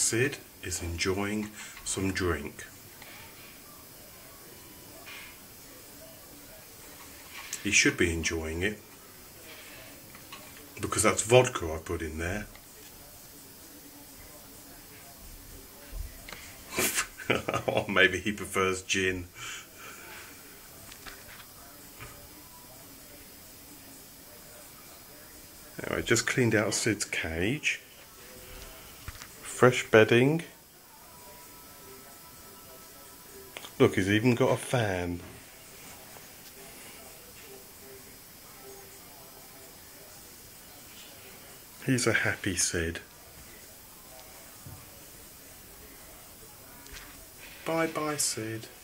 Sid is enjoying some drink. He should be enjoying it because that's vodka I put in there. Or maybe he prefers gin. Anyway, just cleaned out Sid's cage. Fresh bedding. Look, he's even got a fan. He's a happy Sid. Bye bye, Sid.